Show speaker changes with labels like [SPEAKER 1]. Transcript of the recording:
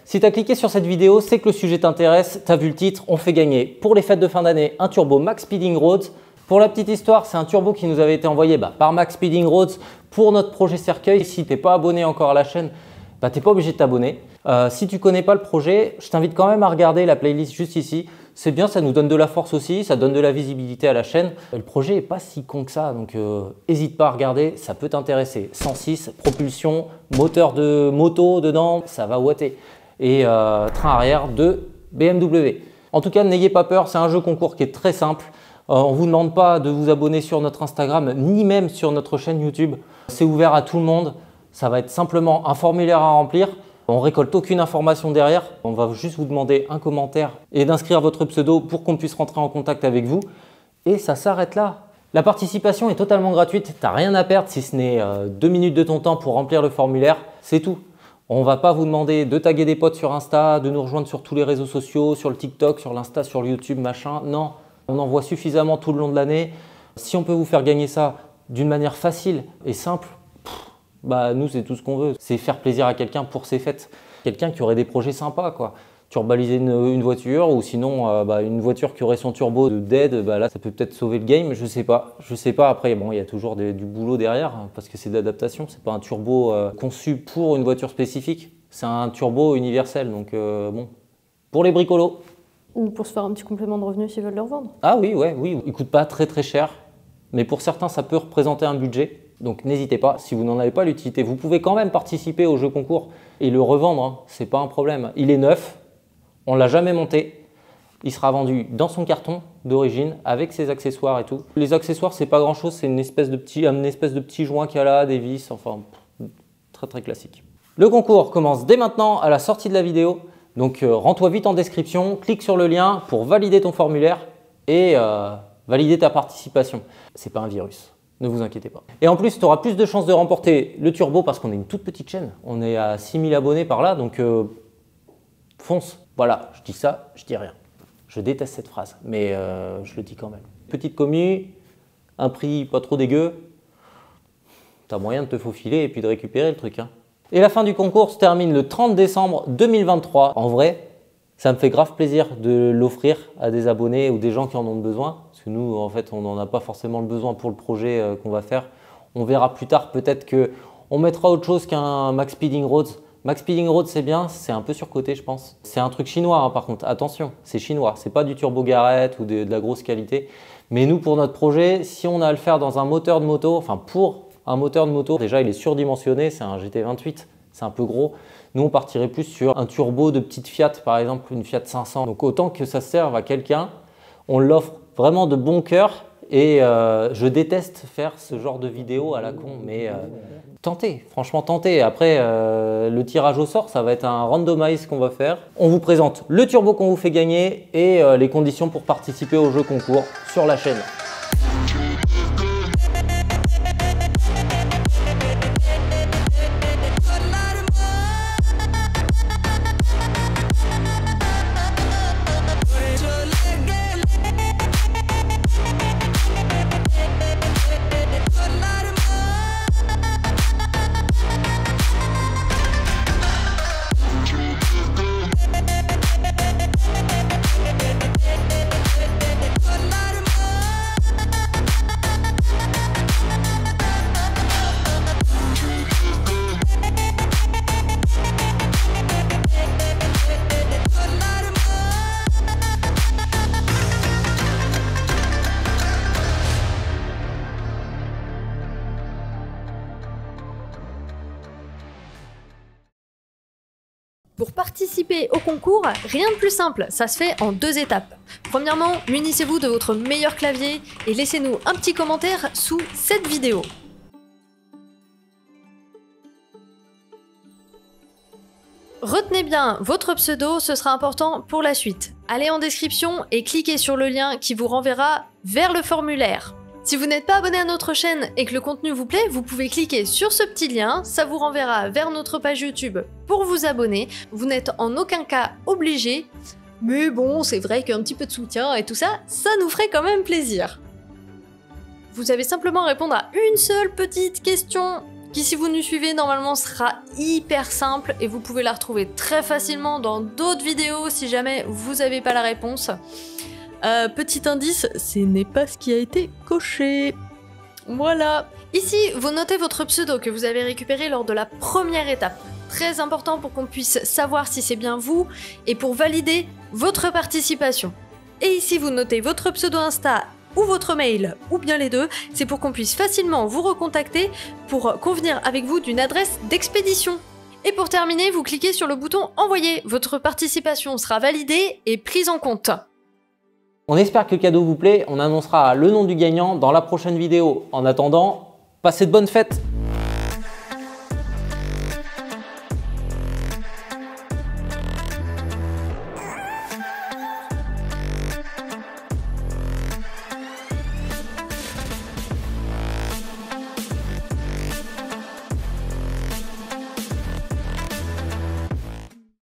[SPEAKER 1] Si tu as cliqué sur cette vidéo, c'est que le sujet t'intéresse, tu as vu le titre, on fait gagner pour les fêtes de fin d'année un turbo Max Speeding Roads. Pour la petite histoire, c'est un turbo qui nous avait été envoyé par Max Speeding Roads pour notre projet cercueil. Si tu n'es pas abonné encore à la chaîne, tu n'es pas obligé de t'abonner. Si tu ne connais pas le projet, je t'invite quand même à regarder la playlist juste ici. C'est bien, ça nous donne de la force aussi, ça donne de la visibilité à la chaîne. Le projet n'est pas si con que ça, donc n'hésite pas à regarder, ça peut t'intéresser. 106, propulsion, moteur de moto dedans, ça va ouater. Et train arrière de BMW. En tout cas, n'ayez pas peur, c'est un jeu concours qui est très simple. On ne vous demande pas de vous abonner sur notre Instagram, ni même sur notre chaîne YouTube. C'est ouvert à tout le monde, ça va être simplement un formulaire à remplir. On ne récolte aucune information derrière, on va juste vous demander un commentaire et d'inscrire votre pseudo pour qu'on puisse rentrer en contact avec vous. Et ça s'arrête là. La participation est totalement gratuite, tu n'as rien à perdre si ce n'est 2 minutes de ton temps pour remplir le formulaire, c'est tout. On ne va pas vous demander de taguer des potes sur Insta, de nous rejoindre sur tous les réseaux sociaux, sur le TikTok, sur l'Insta, sur le YouTube, machin. Non, on en voit suffisamment tout le long de l'année. Si on peut vous faire gagner ça d'une manière facile et simple, nous, c'est tout ce qu'on veut. C'est faire plaisir à quelqu'un pour ses fêtes. Quelqu'un qui aurait des projets sympas, quoi. Turbaliser une voiture ou sinon une voiture qui aurait son turbo de dead, là, ça peut peut-être sauver le game. Je sais pas. Je sais pas. Après, bon, il y a toujours du boulot derrière parce que c'est de l'adaptation. C'est pas un turbo conçu pour une voiture spécifique. C'est un turbo universel. Donc, bon, pour les bricolos.
[SPEAKER 2] Ou pour se faire un petit complément de revenu s'ils veulent le revendre.
[SPEAKER 1] Ah oui, ouais, oui. Il coûte pas très très cher. Mais pour certains, ça peut représenter un budget. Donc n'hésitez pas, si vous n'en avez pas l'utilité, vous pouvez quand même participer au jeu concours et le revendre, hein, c'est pas un problème. Il est neuf, on ne l'a jamais monté, il sera vendu dans son carton d'origine avec ses accessoires et tout. Les accessoires, c'est pas grand chose, c'est une espèce de petit joint qu'il y a là, des vis, enfin très très classique. Le concours commence dès maintenant à la sortie de la vidéo, donc rends-toi vite en description, clique sur le lien pour valider ton formulaire et valider ta participation. C'est pas un virus. Ne vous inquiétez pas. Et en plus, tu auras plus de chances de remporter le turbo parce qu'on est une toute petite chaîne. On est à 6000 abonnés par là, donc fonce. Voilà, je dis ça, je dis rien. Je déteste cette phrase, mais je le dis quand même. Petite commu, un prix pas trop dégueu. Tu as moyen de te faufiler et puis de récupérer le truc. Hein. Et la fin du concours se termine le 30 décembre 2023. En vrai, ça me fait grave plaisir de l'offrir à des abonnés ou des gens qui en ont besoin. Parce que nous, en fait, on n'en a pas forcément le besoin pour le projet qu'on va faire. On verra plus tard, peut-être qu'on mettra autre chose qu'un Max Speeding Roads. Max Speeding Roads, c'est bien, c'est un peu surcoté, je pense. C'est un truc chinois, hein, par contre. Attention, c'est chinois. C'est pas du turbo Garrett ou de la grosse qualité. Mais nous, pour notre projet, si on a à le faire dans un moteur de moto, enfin pour un moteur de moto, déjà, il est surdimensionné. C'est un GT28. C'est un peu gros. Nous, on partirait plus sur un turbo de petite Fiat, par exemple, une Fiat 500. Donc, autant que ça serve à quelqu'un, on l'offre vraiment de bon cœur. Et je déteste faire ce genre de vidéo à la con, mais tentez, franchement tentez. Après, le tirage au sort, ça va être un randomize qu'on va faire. On vous présente le turbo qu'on vous fait gagner et les conditions pour participer au jeu concours sur la chaîne.
[SPEAKER 2] Pour participer au concours, rien de plus simple, ça se fait en 2 étapes. Premièrement, munissez-vous de votre meilleur clavier et laissez-nous un petit commentaire sous cette vidéo. Retenez bien votre pseudo, ce sera important pour la suite. Allez en description et cliquez sur le lien qui vous renverra vers le formulaire. Si vous n'êtes pas abonné à notre chaîne et que le contenu vous plaît, vous pouvez cliquer sur ce petit lien, ça vous renverra vers notre page YouTube pour vous abonner. Vous n'êtes en aucun cas obligé, mais bon, c'est vrai qu'un petit peu de soutien et tout ça, ça nous ferait quand même plaisir. Vous avez simplement à répondre à une seule petite question. qui, si vous nous suivez, normalement sera hyper simple et vous pouvez la retrouver très facilement dans d'autres vidéos si jamais vous n'avez pas la réponse. Petit indice, ce n'est pas ce qui a été coché. Voilà. Ici, vous notez votre pseudo que vous avez récupéré lors de la première étape. Très important pour qu'on puisse savoir si c'est bien vous et pour valider votre participation. Et ici, vous notez votre pseudo Insta ou votre mail, ou bien les deux, c'est pour qu'on puisse facilement vous recontacter pour convenir avec vous d'une adresse d'expédition. Et pour terminer, vous cliquez sur le bouton Envoyer. Votre participation sera validée et prise en compte.
[SPEAKER 1] On espère que le cadeau vous plaît. On annoncera le nom du gagnant dans la prochaine vidéo. En attendant, passez de bonnes fêtes!